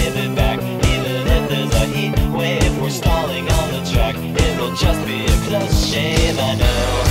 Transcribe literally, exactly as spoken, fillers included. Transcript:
give it back. Even if there's a heat wave, we're stalling on the track. It'll just be a close shave, I know.